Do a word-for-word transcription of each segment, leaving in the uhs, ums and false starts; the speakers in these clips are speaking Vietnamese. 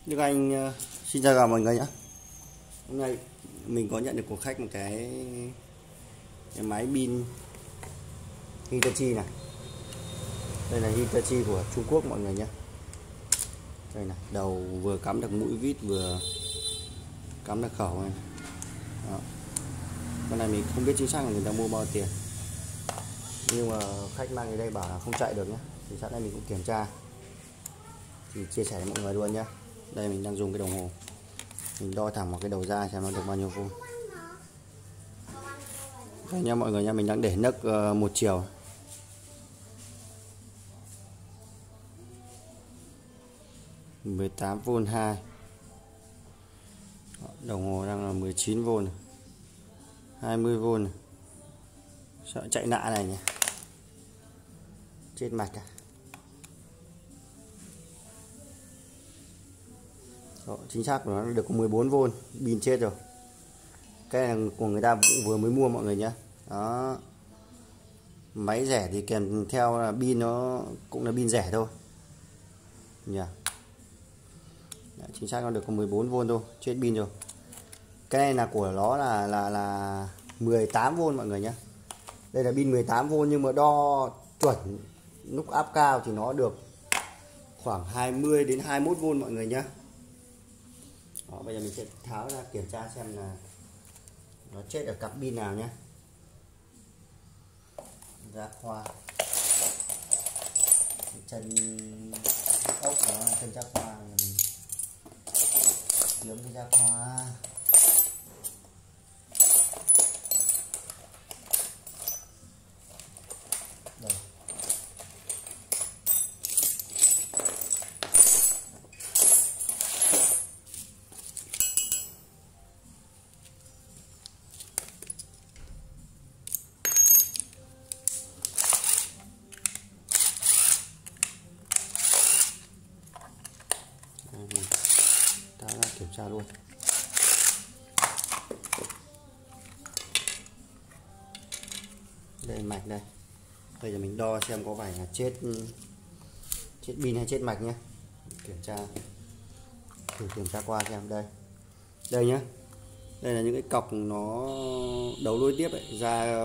Đức Anh uh, xin chào mọi người nhé. Hôm nay mình có nhận được của khách một cái, cái máy pin Hitachi này. Đây là Hitachi của Trung Quốc mọi người nhé. Đây này, đầu vừa cắm được mũi vít vừa cắm được khẩu này. Đó. Con này mình không biết chính xác là người ta mua bao tiền, nhưng mà khách mang đến đây bảo là không chạy được nhé. Thì sẵn đây mình cũng kiểm tra, thì chia sẻ với mọi người luôn nhé. Đây mình đang dùng cái đồng hồ, mình đo thẳng vào cái đầu ra xem nó được bao nhiêu volt. Đây nha mọi người nha, mình đang để nấc uh, một chiều. mười tám volt hai. Đồng hồ đang là mười chín volt, hai mươi volt. Sợ chạy nạ này nhỉ, chết mạch à. Đó, chính xác của nó được có mười bốn volt, pin chết rồi. Cái này của người ta cũng vừa mới mua mọi người nhé. Đó, máy rẻ thì kèm theo là pin, nó cũng là pin rẻ thôi nhỉ. Đấy, chính xác nó được có mười bốn volt thôi, chết pin rồi. Cái này là của nó là là là mười tám volt mọi người nhé. Đây là pin mười tám volt, nhưng mà đo chuẩn lúc áp cao thì nó được khoảng hai mươi đến hai mươi mốt volt mọi người nhé. Đó, bây giờ mình sẽ tháo ra kiểm tra xem là nó chết ở cặp pin nào nhé. Ra khoa chân ốc đó, chân ra khoa, mình kiếm cái ra khoa. Đây. Mình tháo ra kiểm tra luôn. Đây mạch đây. Bây giờ mình đo xem có phải là chết chết pin hay chết mạch nhé. Kiểm tra, thử kiểm tra qua xem. Đây đây nhé, đây là những cái cọc nó đấu nối tiếp ấy, ra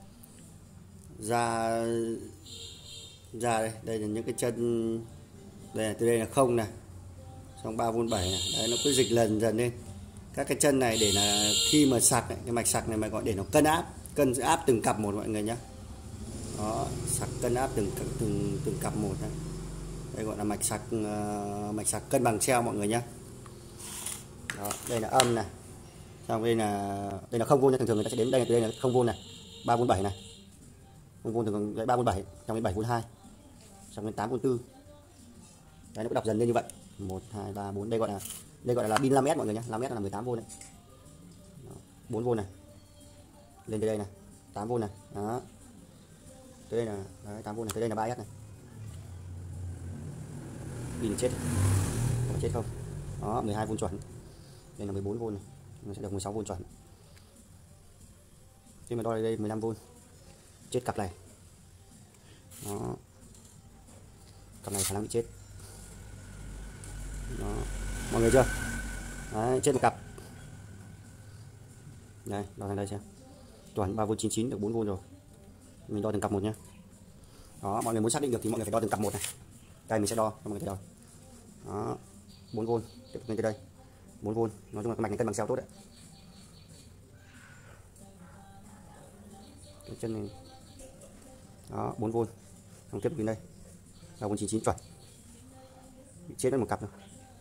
ra ra đây. Đây là những cái chân, đây là từ đây là không này, xong ba volt bảy này. Đấy, nó cứ dịch lần dần lên các cái chân này để là khi mà sạc này, cái mạch sạc này mà gọi để nó cân áp, cân áp từng cặp một mọi người nhé. Đó, sạc cân áp từng từng từng cặp một này. Đây gọi là mạch sạc uh, mạch sạc cân bằng treo mọi người nhé. Đó, đây là âm này, xong đây là đây là không volt, thường thường người ta sẽ đến đây là từ đây là không volt này, ba volt bảy này, không volt thường thường ba volt bảy, xong đến bảy volt hai, xong đến tám volt bốn. Đấy, nó cứ đọc dần lên như vậy, một hai ba bốn. Đây gọi là đây gọi là pin năm S mọi người nhé. năm S là mười tám volt này. Đó, bốn volt này, lên tới đây này, tám volt này. Đó, tới đây là đấy, tám volt này, tới đây là ba S này. Pin chết, có chết không? Đó, mười hai volt chuẩn. Đây là mười bốn volt này, nó sẽ được mười sáu volt chuẩn. Khi mà đo đây mười lăm volt, chết cặp này. Đó, cặp này khả năng bị chết. Đó, mọi người chưa? Đấy, chết một cặp. Đây, đo sang đây xem. Chuẩn ba volt chín mươi chín được bốn volt rồi. Mình đo từng cặp một nhé. Đó, mọi người muốn xác định được thì mọi người phải đo từng cặp một này. Đây mình sẽ đo cho mọi người thấy rồi. Đó, bốn volt, tiếp tục lên tới đây. bốn volt, nói chung là cái mạch này cân bằng treo tốt đấy. Cái chân này. Đó, bốn volt. Xong tiếp tục lên đây. ba volt chín mươi chín chuẩn. Bị chết mất một cặp rồi.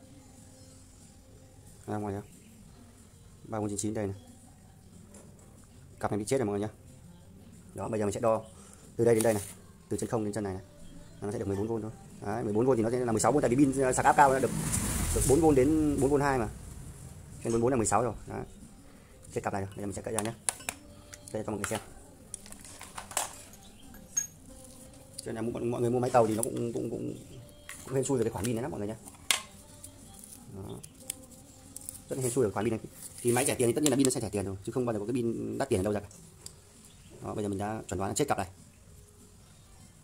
Ra ngoài nhá. ba volt chín mươi chín đây này. Cặp này bị chết rồi mọi người nhé. Đó, bây giờ mình sẽ đo từ đây đến đây này, từ chân không đến chân này này. Nó sẽ được mười bốn volt thôi. Đấy, mười bốn volt thì nó sẽ là mười sáu volt, tại vì pin sạc áp cao nó được được bốn volt đến bốn volt hai mà. Trên bốn mươi bốn là mười sáu rồi. Đó. Chết cặp này rồi. Bây giờ mình sẽ cậy ra nhé. Đây cho mọi người xem. Cho nên mọi, mọi người mua máy tàu thì nó cũng cũng cũng cũng hên xui về cái khoản pin này lắm mọi người nhé. Đó, rất là hên xui về khoản pin này. Thì máy rẻ tiền thì tất nhiên là pin nó sẽ rẻ tiền rồi, chứ không bao giờ có cái pin đắt tiền ở đâu ra cả. Đó, bây giờ mình đã chuẩn đoán là chết cặp này.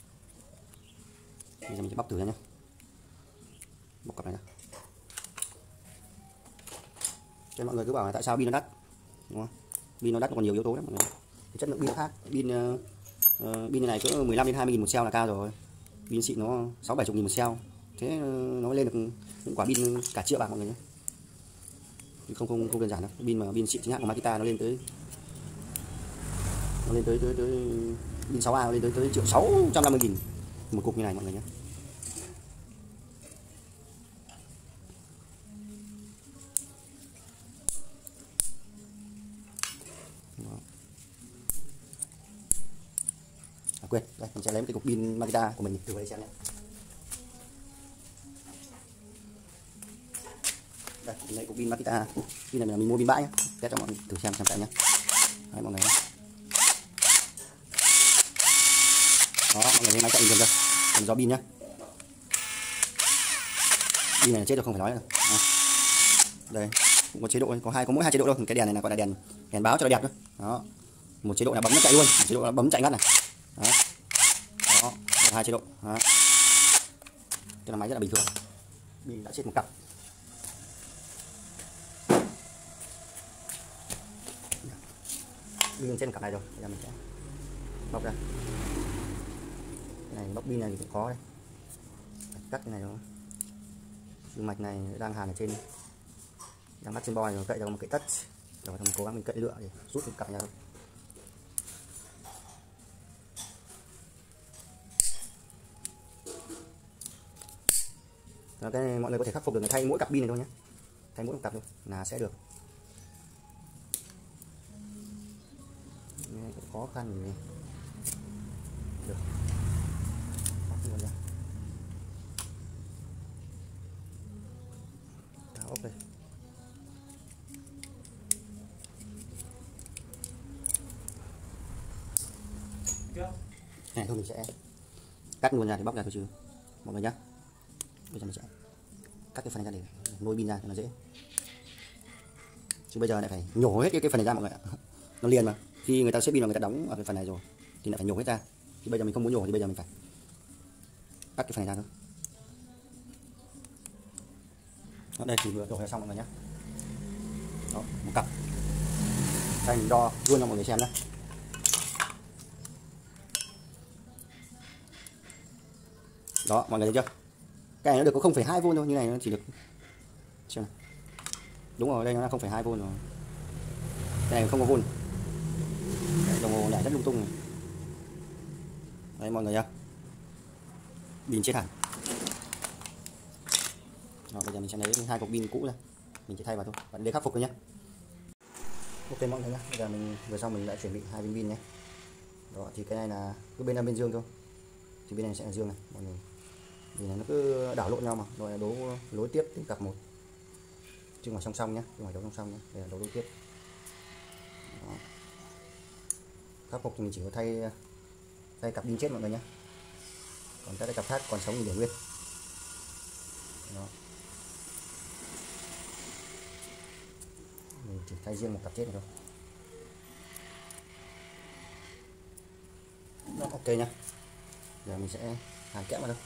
Bây giờ mình sẽ bóc thử ra nhé. Bóc cặp này ra. Cho mọi người cứ bảo là tại sao pin nó đắt, đúng không? Pin nó đắt còn nhiều yếu tố lắm mọi người. Cái chất lượng pin nó khác. Pin uh, uh, pin này cỡ mười lăm đến hai mươi nghìn một cell là cao rồi. Pin xịn nó sáu bảy chục nghìn một cell. Thế uh, nó lên được những quả pin cả triệu bạc mọi người nhé. Không không không đơn giản đâu. Pin mà pin xịn chính hãng của Makita nó lên tới nó lên tới tới tới pin sáu A nó lên tới tới triệu sáu trăm năm mươi nghìn một cục như này mọi người nhé. À, quên, đây mình sẽ lấy một cái cục pin Makita của mình thử đây xem nhé. Đây, lấy cục pin Makita. Pin này là mình mua pin bãi nhé. Test cho mọi người thử xem xem tại nhé. Đây mọi người nhé. Đó, mọi người thấy máy chạy bình thường chưa? Còn do pin nhá. Pin này chết rồi không phải nói nữa. À. Đây, cũng có chế độ, có hai có mỗi hai chế độ đâu. Cái đèn này là gọi là đèn đèn báo cho nó đẹp thôi. Đó. Một chế độ là bấm nó chạy luôn, một chế độ là bấm chạy ngắt này. Đó. Đó, hai chế độ. Đó. Cái là máy rất là bình thường. Pin đã chết một cặp. Pin trên cặp này rồi, bây giờ mình sẽ bóc ra. Cái này bóc pin này thì cũng khó đây. Phải cắt cái này rồi. Cái mạch này đang hàn ở trên, đang bắt trên boy rồi, cậy ra một cái tất. Rồi mình cố gắng mình cậy lựa để rút cái cặp ra thôi. Rồi cái này mọi người có thể khắc phục được thay mỗi cặp pin này thôi nhé, thay mỗi một cặp thôi là sẽ được. Cũng khó khăn gì được. Bóc luôn ra. Tháo ốc đây. Này thôi mình sẽ cắt luôn ra thì bóc ra thôi chứ mọi người nhé. Bây giờ mình sẽ cắt cái phần này ra để nối pin ra cho nó dễ. Chứ bây giờ lại phải nhổ hết cái, cái phần này ra mọi người ạ. Nó liền mà. Khi người ta xếp pin là người ta đóng ở cái phần này rồi thì lại phải nhổ hết ra. Thì bây giờ mình không muốn nhổ thì bây giờ mình phải cắt cái phần này ra thôi. Đó, đây thì vừa đổ ra xong mọi người nhé. Đó, một cặp. Đây mình đo luôn cho mọi người xem nhé. Đó, mọi người thấy chưa? Cái này nó được có không phẩy hai vôn thôi, như này nó chỉ được xem nào. Đúng rồi, đây nó là không phẩy hai vôn rồi. Cái này không có vôn. Đồng hồ lại rất lung tung này. Đấy mọi người nhá. Pin chết hẳn. Rồi bây giờ mình sẽ lấy hai cục pin cũ ra. Mình chỉ thay vào thôi. Bạn để khắc phục thôi nhé. Ok mọi người nhá. Bây giờ mình vừa xong mình lại chuẩn bị hai viên pin nhé. Đó thì cái này là cứ bên nam bên dương thôi. Thì bên này sẽ là dương này mọi người. Vì nó cứ đảo lộn nhau mà, rồi là đấu nối tiếp từng cặp một. Chứ mà song song nhé, chứ mà đấu song song nhé. Đây là đấu nối tiếp. Đó. Khắc phục thì mình chỉ có thay thay cặp pin chết mọi người nhé, còn các cái cặp khác còn sống thì để nguyên. Đó. Mình chỉ thay riêng một cặp chết này thôi. Đó, ok nhá. Giờ mình sẽ hàn kẽm vào đâu.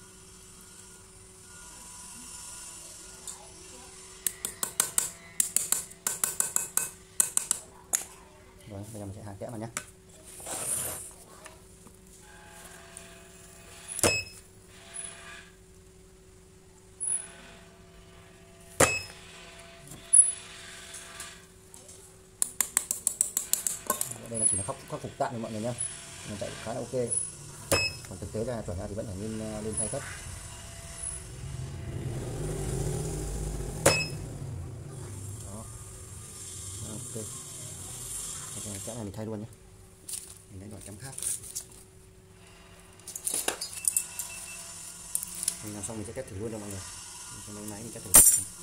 Rồi bây giờ mình sẽ hàn kẽm vào nhé. Đây là chỉ là khắc, khắc phục tạm thôi mọi người nhé, mình chạy khá là ok, còn thực tế ra chuẩn ra thì vẫn phải lên lên thay tất. Đó. Đó, ok. Cái này mình thay luôn nhé, mình lấy loại chấm khác. Mình làm xong mình sẽ test thử luôn cho mọi người. Mình sẽ lấy máy mình test thử.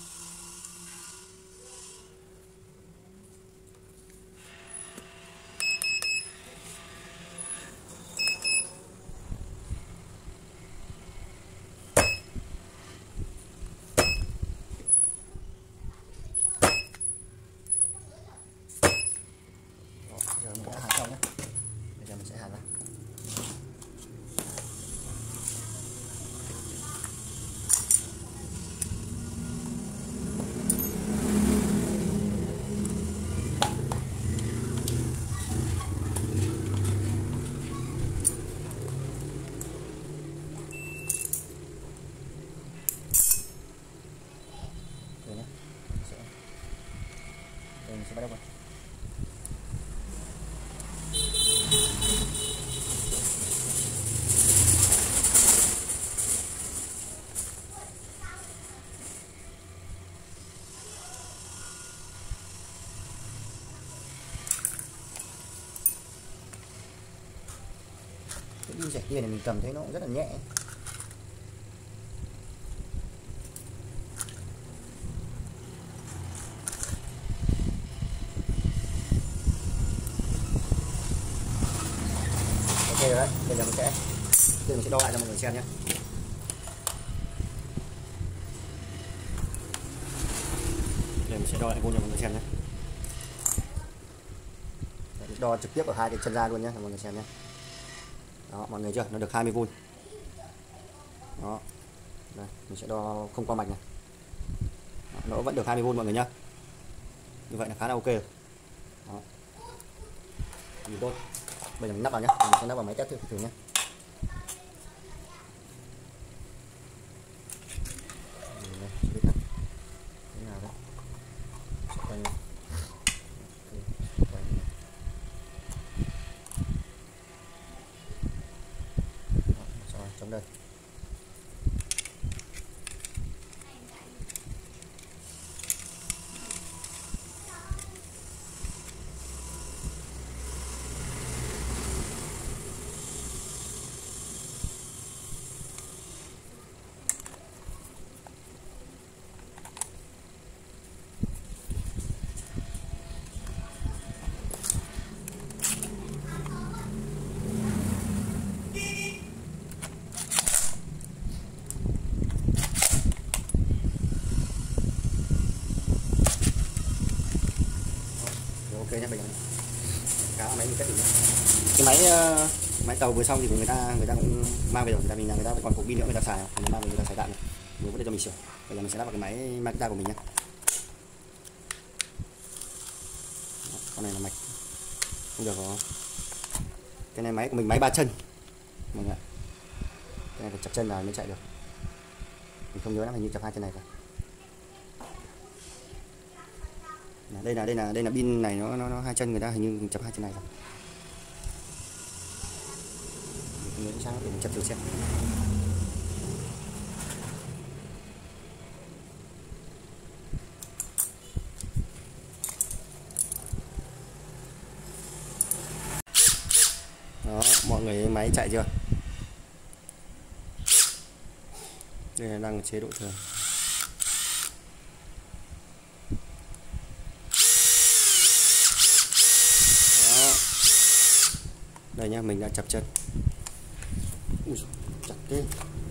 Giờ mình đã hàn xong nhé. Bây giờ mình sẽ hàn ra. sẽ bắt đầu. Cái pin rẻ tiền này mình cầm thấy nó cũng rất là nhẹ. Ok rồi đấy, bây giờ mình sẽ bây giờ mình sẽ đo lại cho mọi người xem nhé. Bây giờ mình sẽ đo lại vôn cho mọi người xem nhé. Đo trực tiếp ở hai cái chân ra luôn nhé mọi người xem nhé. Đó, mọi người chưa, nó được hai mươi vôn. Đó, đây, mình sẽ đo không qua mạch này. Đó, nó vẫn được hai mươi vôn mọi người nhá. Như vậy là khá là ok rồi. Đó, nhìn tốt. Bây giờ mình nắp vào nhé, mình sẽ nắp vào máy test thử, thử nhé. Trong đây. Ok nhé, bây giờ cá máy mình cất thử nhé. Cái máy uh, máy tàu vừa xong thì người ta người ta cũng mang về rồi, tại vì là người ta còn cục pin nữa người ta xài, người ta mang về người ta xài tạm này, mình vẫn để cho mình sửa. Bây giờ mình sẽ lắp vào cái máy Makita của mình nhé. Đó, con này là mạch không được rồi. Cái này máy của mình máy ba chân, mọi người ạ. Cái này phải chập chân là mới chạy được. Mình không nhớ lắm, hình như chập hai chân này rồi. Đây là đây là đây là pin này nó nó, nó hai chân, người ta hình như chập hai chân này rồi. Mình không nhớ sao để mình chập thử xem. Đó, mọi người máy chạy chưa? Đây là đang ở chế độ thường. Đây nhá, mình đã chập chân. Ui, chặt thế.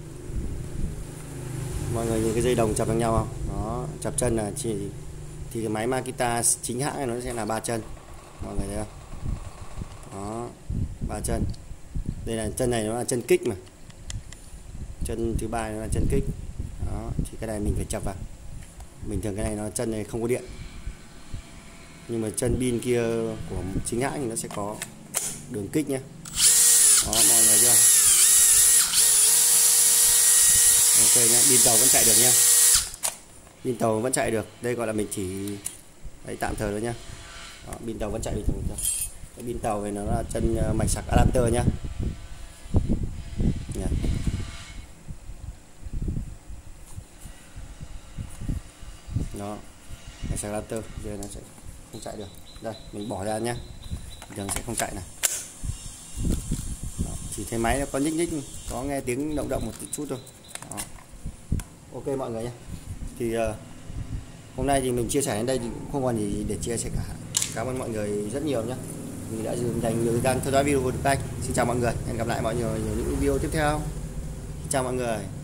Mọi người nhìn cái dây đồng chập với nhau không? Đó, chập chân là chỉ thì cái máy Makita chính hãng này nó sẽ là ba chân. Mọi người thấy không? Đó, ba chân. Đây là chân này nó là chân kích mà. Chân thứ ba nó là chân kích. Đó, thì cái này mình phải chập vào. Bình thường cái này nó chân này không có điện. Nhưng mà chân pin kia của chính hãng thì nó sẽ có đường kích nhé. Đó, mọi người chưa? Ok nhé, pin tàu vẫn chạy được nhé. Pin tàu vẫn chạy được. Đây gọi là mình chỉ đấy tạm thời thôi nhá. Đó, pin tàu vẫn chạy bình thường. Cái pin tàu này nó là chân mạch sạc adapter nhá. Nhá. Đó, mạch sạc adapter giờ nó sẽ không chạy được. Đây, mình bỏ ra nhá. Giờ sẽ không chạy này. Đó, chỉ thấy máy nó có nhích nhích, có nghe tiếng động động một chút thôi. Đó. Ok mọi người nhé. Thì uh, hôm nay thì mình chia sẻ đến đây thì cũng không còn gì để chia sẻ cả. Cảm ơn mọi người rất nhiều nhé. Mình đã dành nhiều thời gian theo dõi video của Đức Anh. Xin chào mọi người. Hẹn gặp lại mọi người ở những video tiếp theo. Xin chào mọi người.